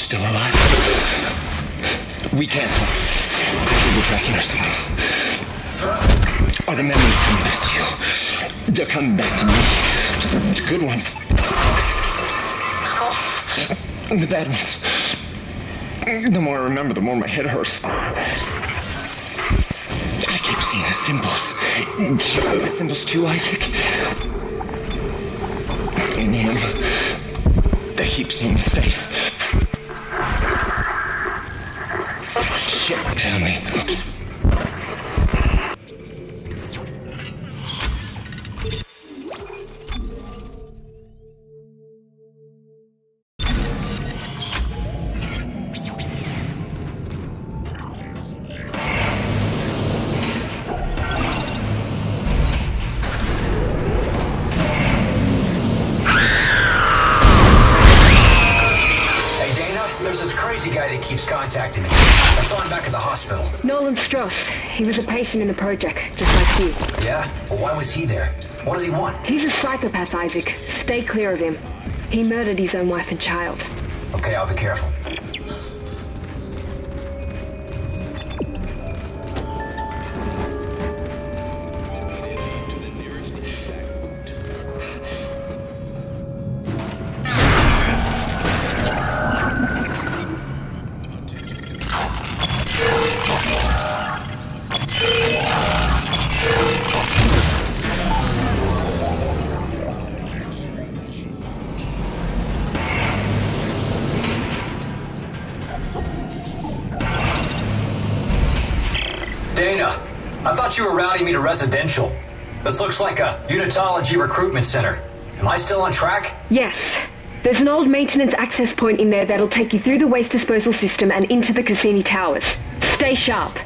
still alive? We can't talk. We're tracking our signals. Are the memories coming back to you? They're coming back to me. The good ones. And the bad ones. The more I remember, the more my head hurts. I keep seeing the symbols. The symbols too, Isaac. And him. I keep seeing his face. Shit, tell me. Keeps contacting me. I saw him back at the hospital. Nolan Stross. He was a patient in the project, just like you. Yeah? Well, why was he there? What does he want? He's a psychopath, Isaac. Stay clear of him. He murdered his own wife and child. Okay, I'll be careful. Dana, I thought you were routing me to residential. This looks like a unitology recruitment center. Am I still on track? Yes. There's an old maintenance access point in there that'll take you through the waste disposal system and into the Cassini Towers. Stay sharp.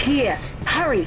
here. Hurry!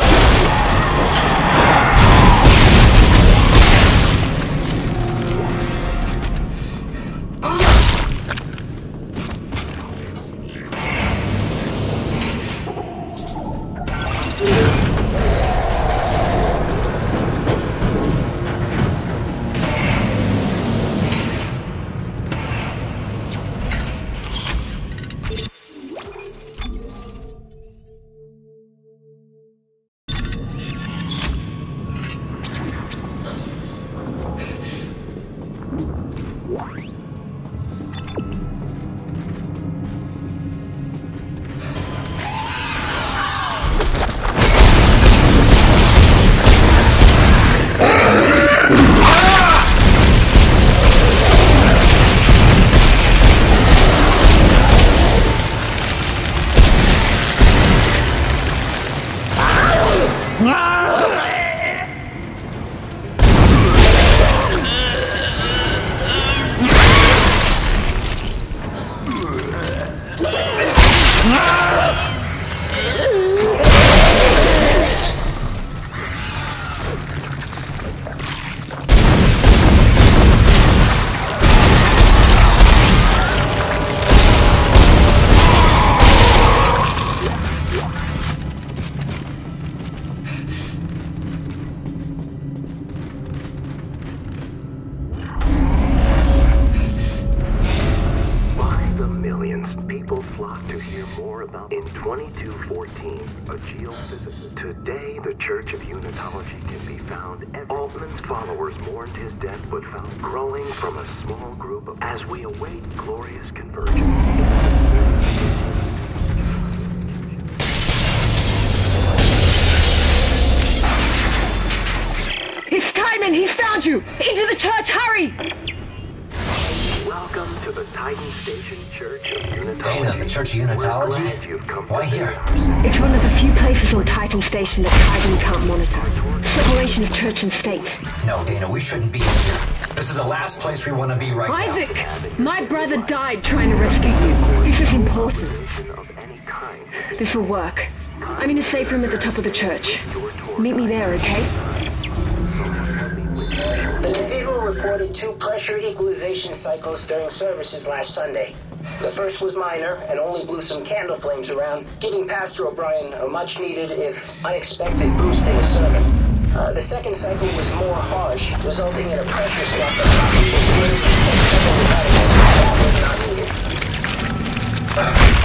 To hear more about in 2214, a geophysicist. Today, the Church of Unitology can be found. Altman's followers mourned his death, but found growing from a small group of, as we await glorious convergence. It's Timon! He's found you! Into the church, hurry! Welcome to the Titan Station Church of Unitology. Dana, the Church of Unitology? Why here? It's one of the few places on Titan Station that Titan can't monitor. Separation of church and state. No, Dana, we shouldn't be here. This is the last place we want to be right now. Isaac! My brother died trying to rescue you. This is important. This will work. I'm in a safe room at the top of the church. Meet me there, okay? The Cathedral reported 2 pressure equalization cycles during services last Sunday. The first was minor and only blew some candle flames around, giving Pastor O'Brien a much-needed, if unexpected, boost in his sermon. The second cycle was more harsh, resulting in a pressure slump that was not needed.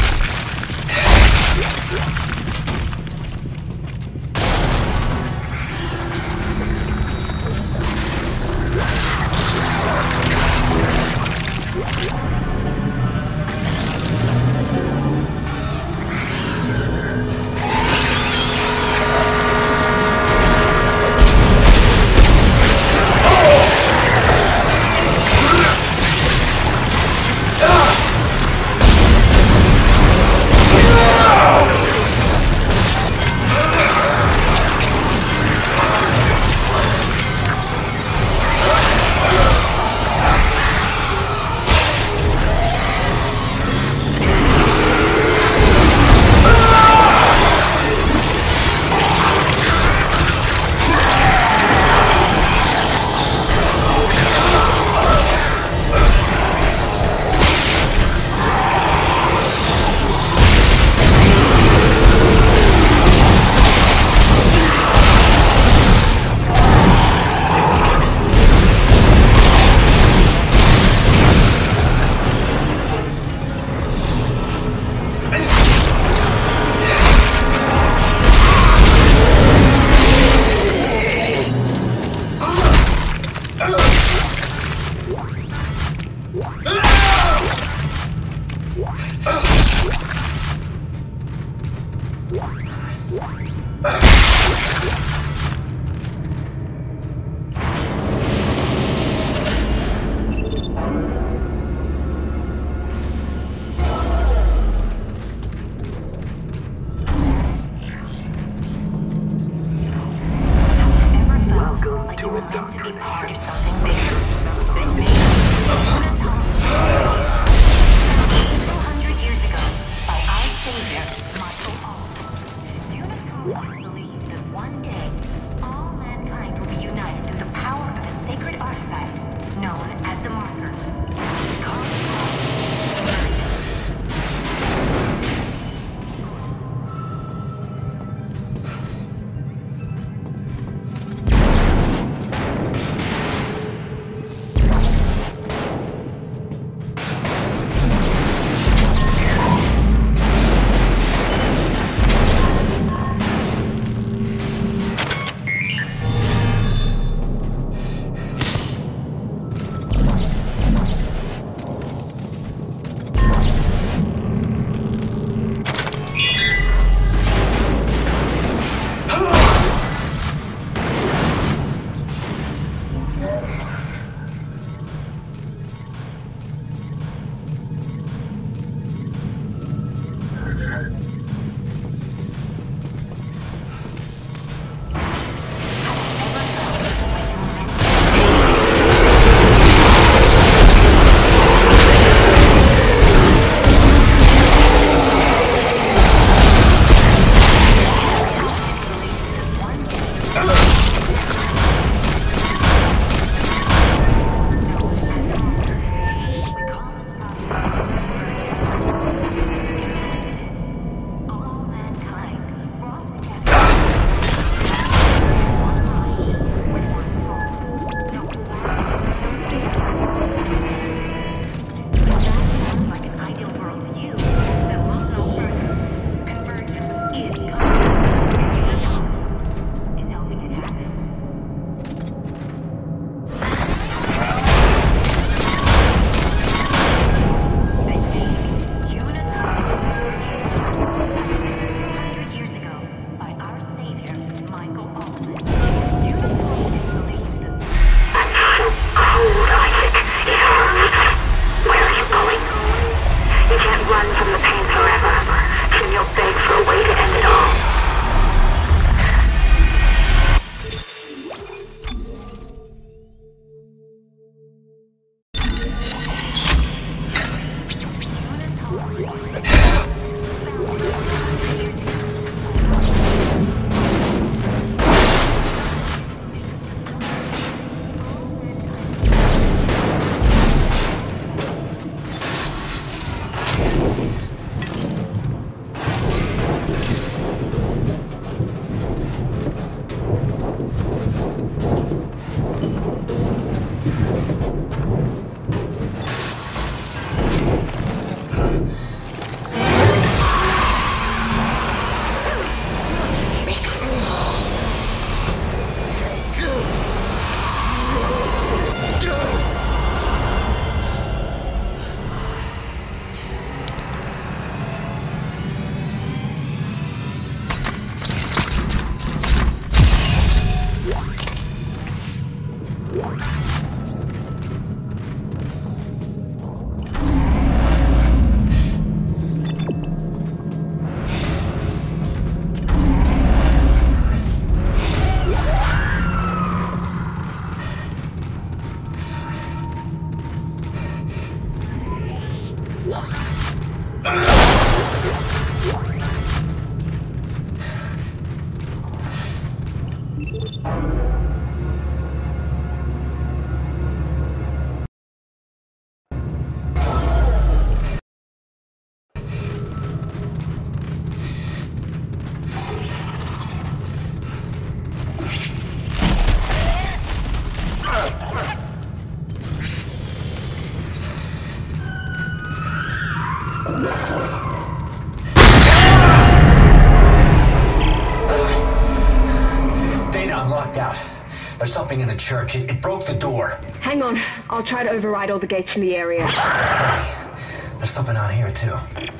There's something in the church. It broke the door. Hang on. I'll try to override all the gates in the area. There's something on here, too.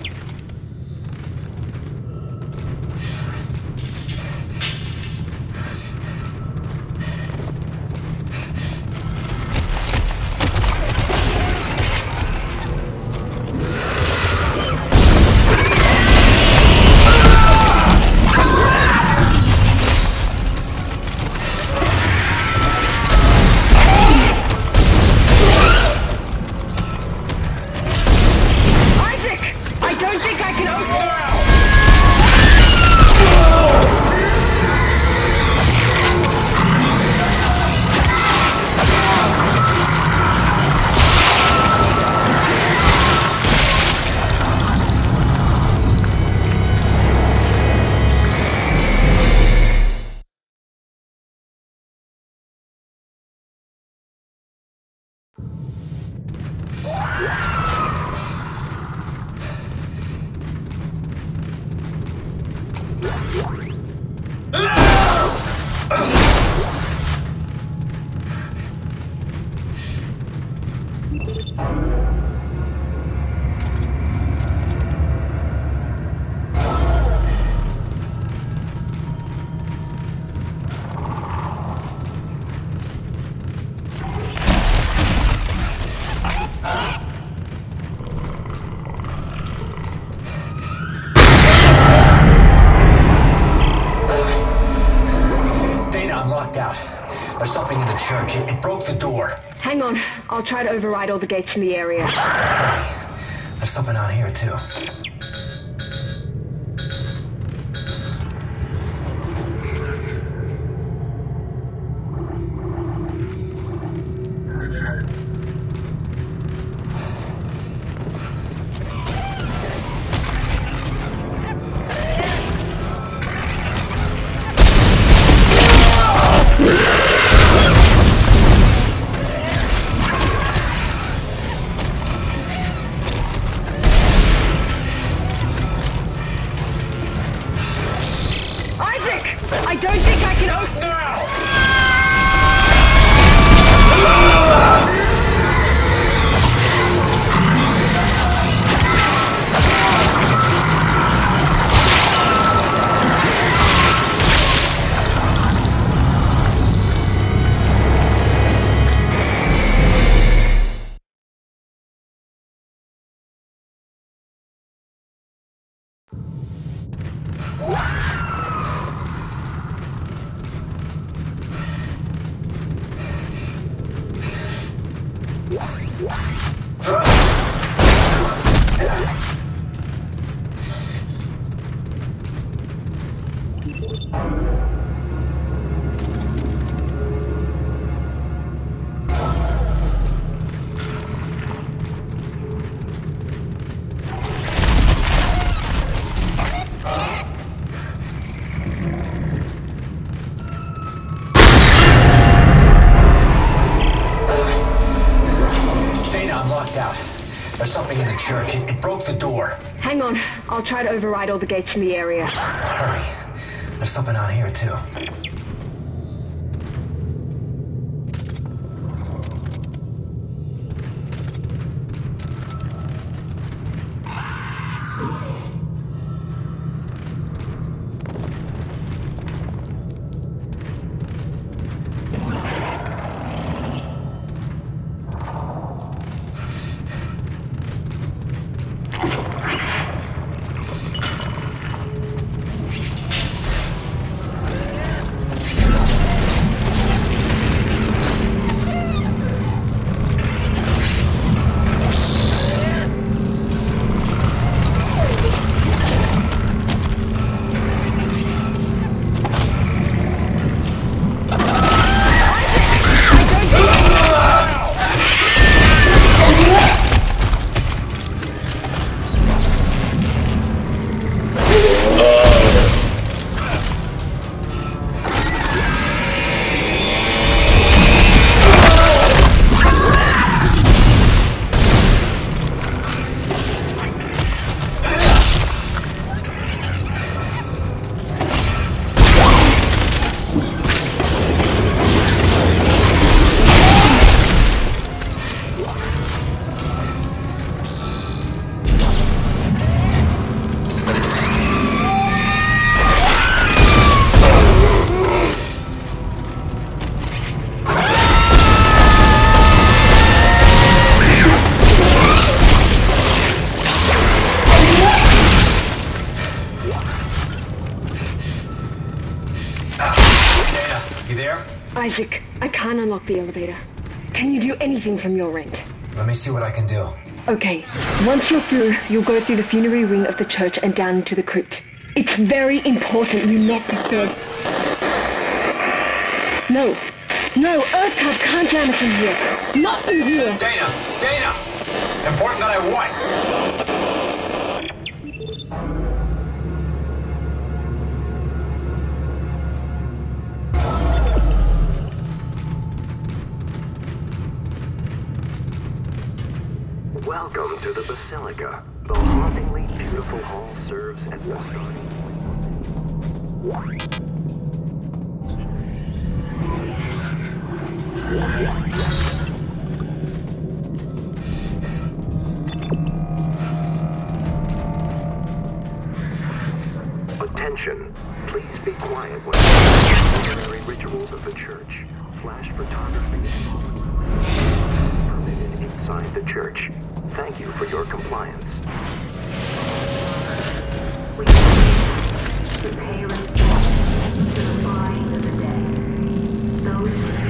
There's something in the church. It broke the door. Hang on. I'll try to override all the gates in the area. There's something on here, too. I don't think I can open now! There's something in the church. It broke the door. Hang on. I'll try to override all the gates in the area. Hurry. There's something on here, too. unlock the elevator. Can you do anything from your end? Let me see what I can do. Okay, once you're through, you'll go through the funerary wing of the church and down into the crypt. It's very important you not disturb. No, Earthcub can't jam us in here. Not in here. Dana! Important that I what? Welcome to the Basilica. The hauntingly beautiful hall serves as the starting point. Attention. Please be quiet when the rituals of the church. Flash photography permitted inside the church. Thank you for your compliance. We the palest to the bodies of the dead. Those who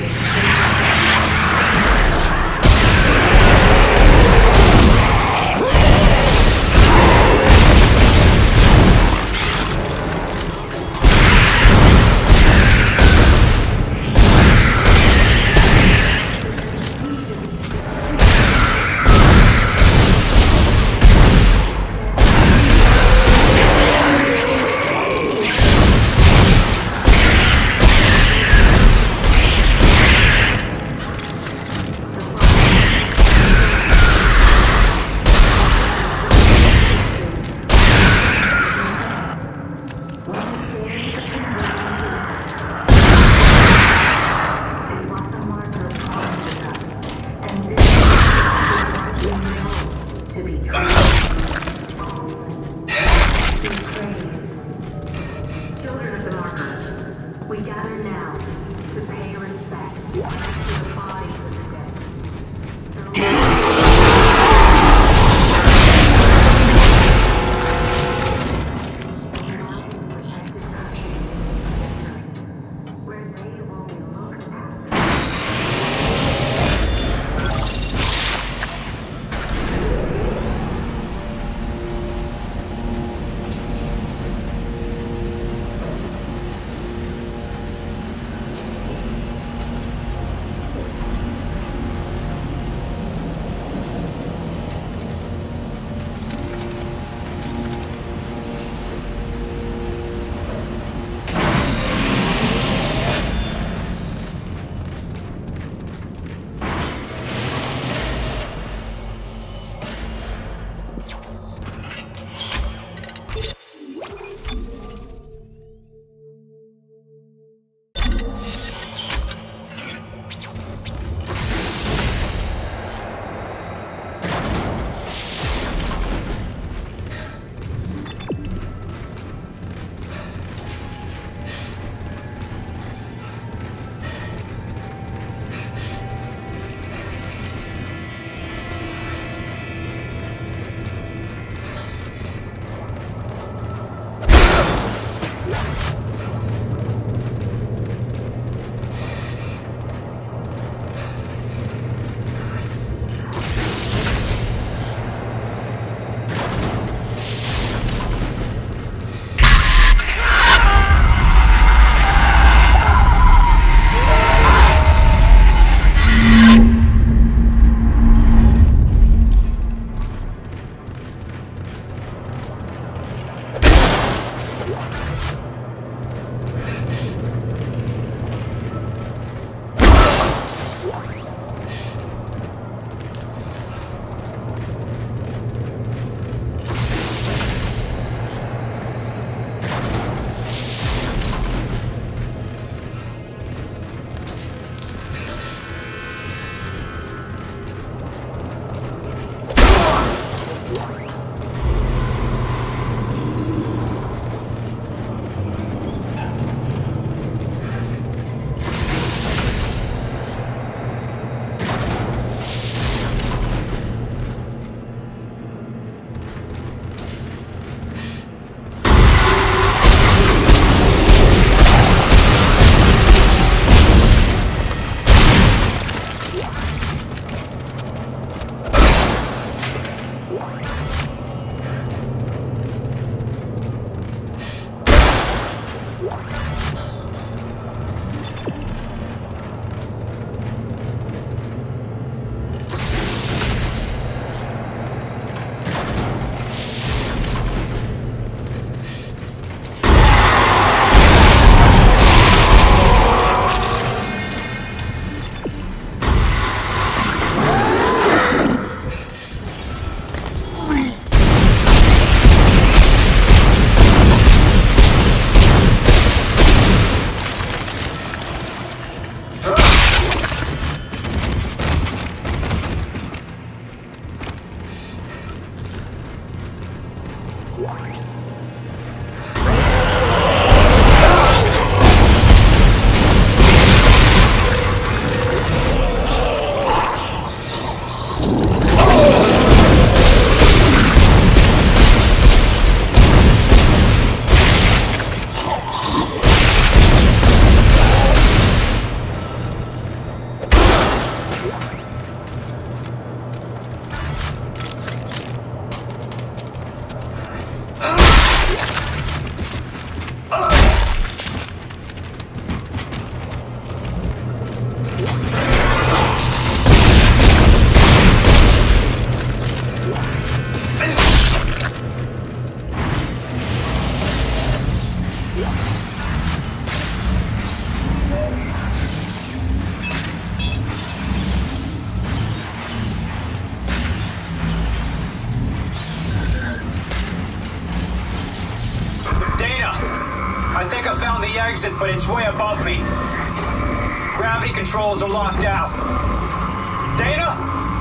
I think I found the exit, but it's way above me. Gravity controls are locked out. Dana?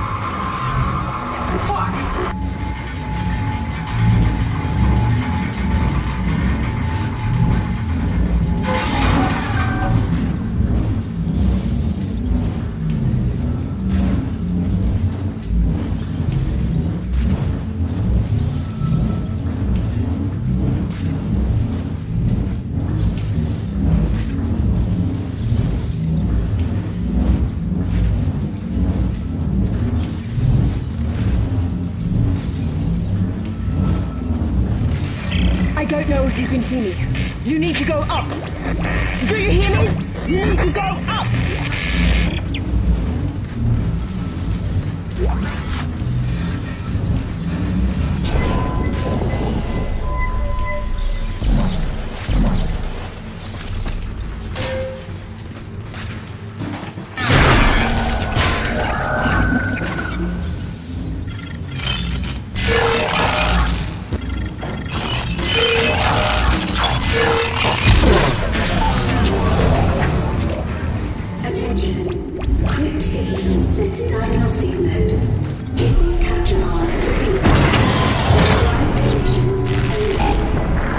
Fuck! I don't know if you can hear me. You need to go up. Do you hear me? You need to go up. Attention. Crypt systems set to diagnostic mode. Capture cards released. Authorized emissions only.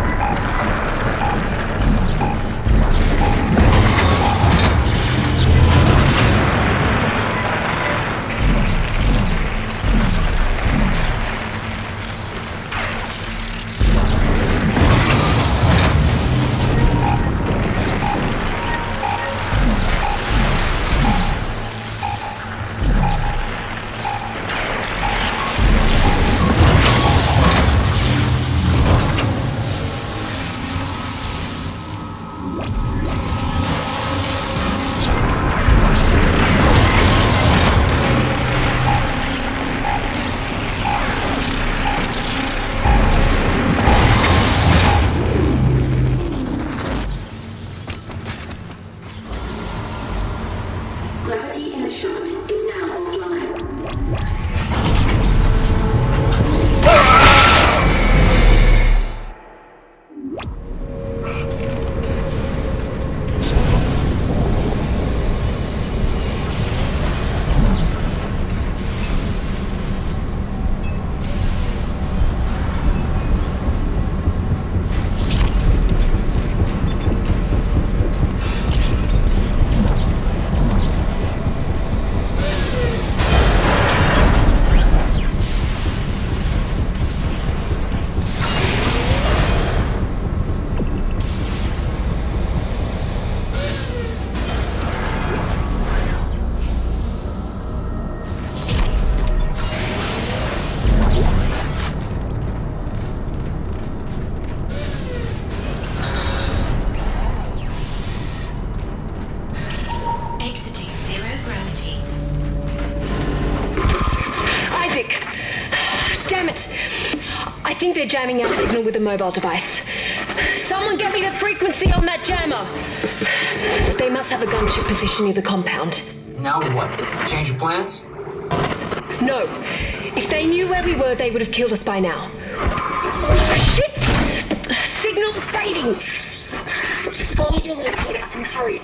Gravity in the shot is now offline. Exiting zero gravity. Isaac! Damn it! I think they're jamming our signal with a mobile device. Someone get me the frequency on that jammer! They must have a gunship position near the compound. Now what? Change of plans? No. If they knew where we were, they would have killed us by now. Shit! Signal fading! Just follow your locator and hurry.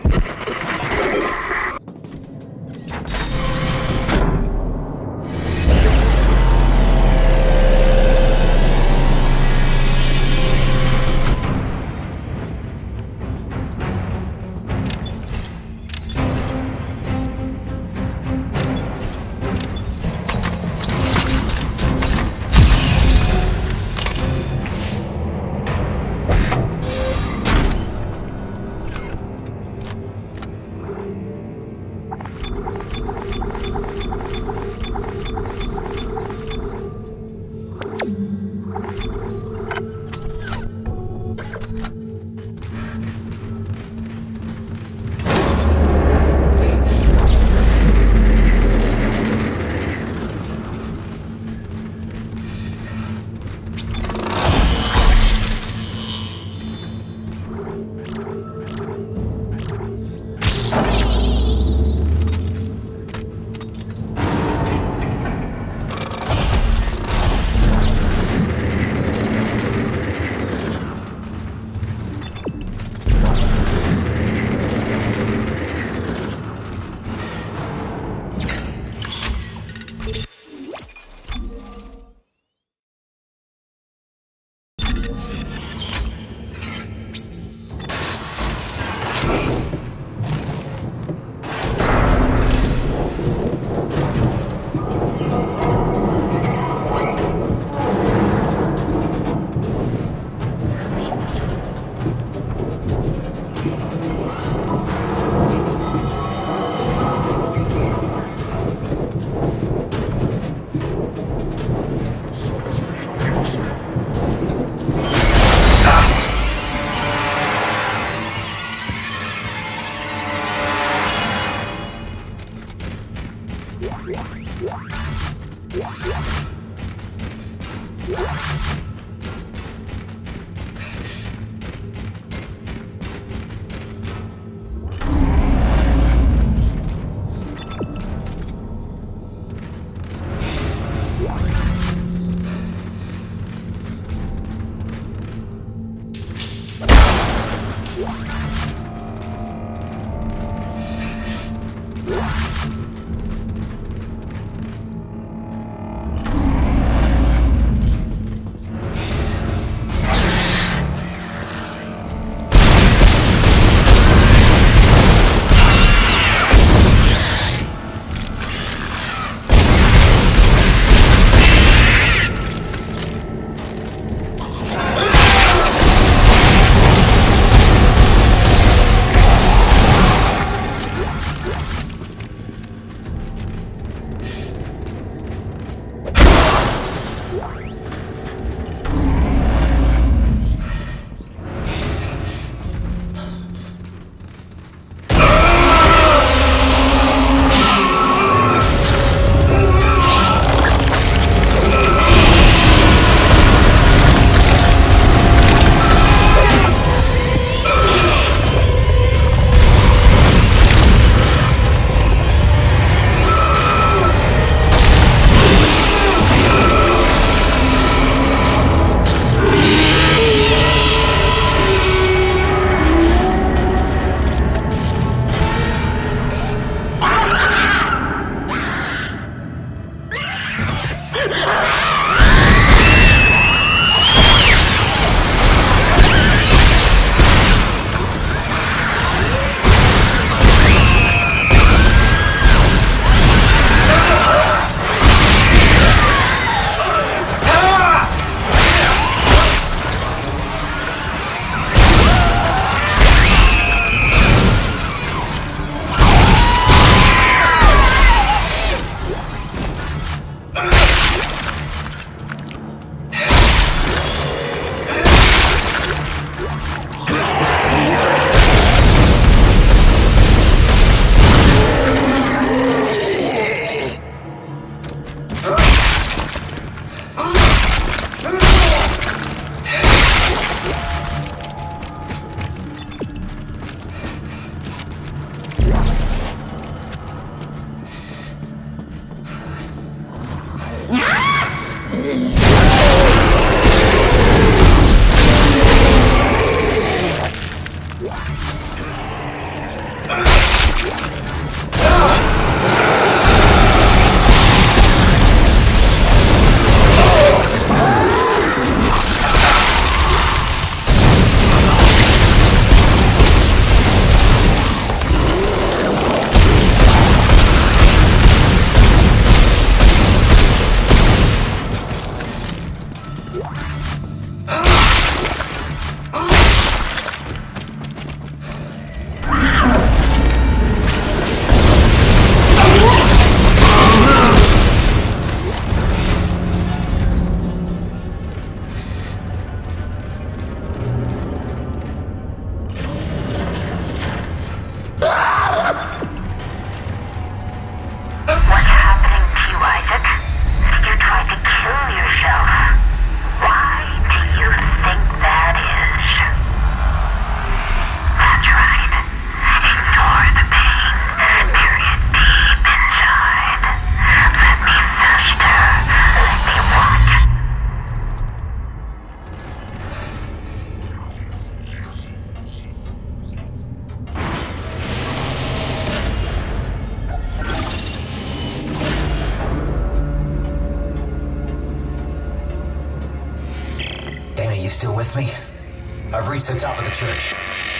You still with me? I've reached the top of the church.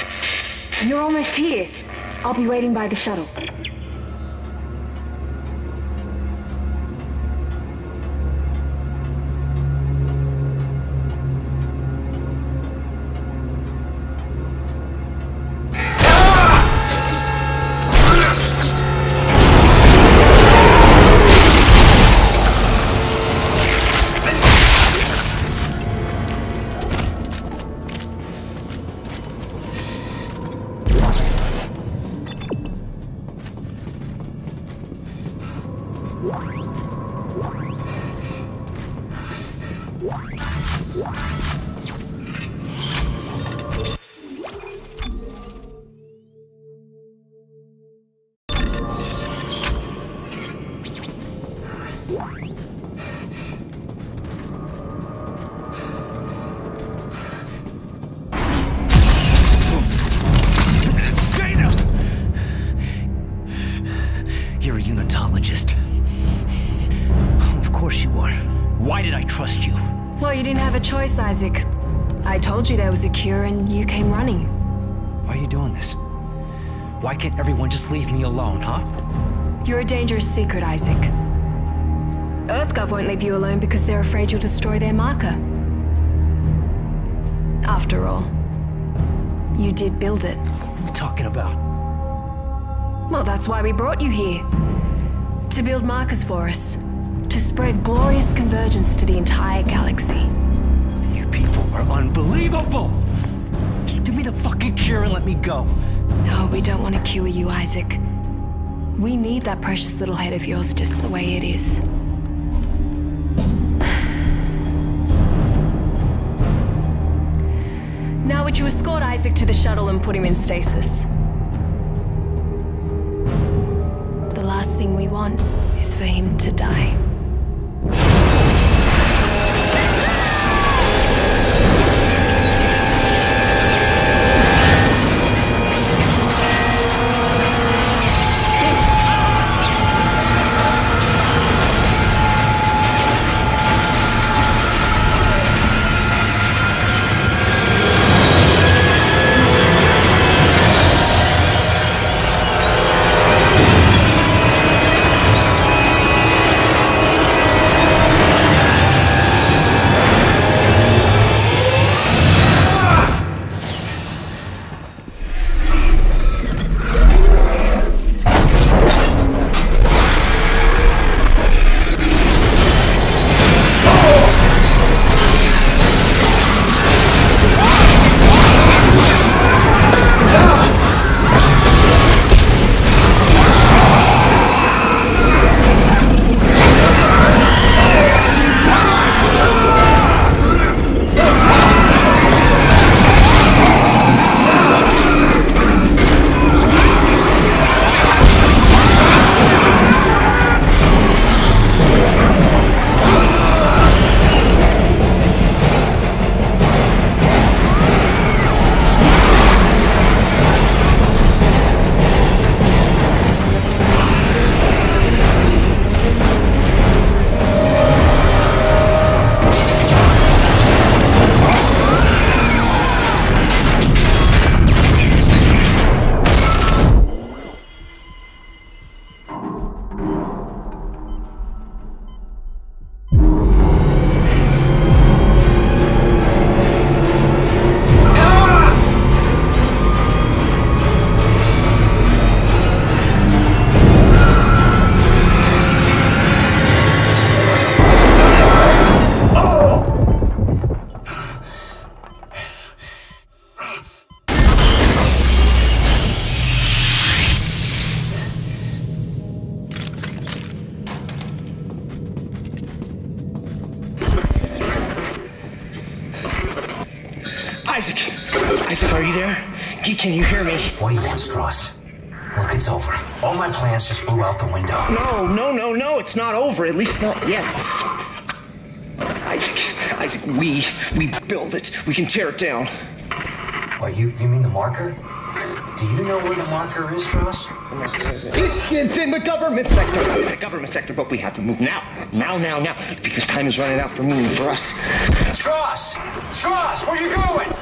You're almost here. I'll be waiting by the shuttle. You're a unitologist. Of course you are. Why did I trust you? Well, you didn't have a choice, Isaac. I told you there was a cure and you came running. Why are you doing this? Why can't everyone just leave me alone, huh? You're a dangerous secret, Isaac. EarthGov won't leave you alone because they're afraid you'll destroy their marker. After all, you did build it. What are you talking about? Well, that's why we brought you here. To build markers for us. To spread glorious convergence to the entire galaxy. You people are unbelievable! Just give me the fucking cure and let me go. No, we don't want to cure you, Isaac. We need that precious little head of yours just the way it is. Now would you escort Isaac to the shuttle and put him in stasis? The last thing we want is for him to die. Isaac, are you there? Can you hear me? What do you want, Stross? Look, it's over. All my plans just blew out the window. No, it's not over. At least not yet. Isaac, we build it. We can tear it down. What, you mean the marker? Do you know where the marker is, Stross? It's in the government sector. But we have to move now. Now. Because time is running out for me and for us. Stross! Stross, where you going?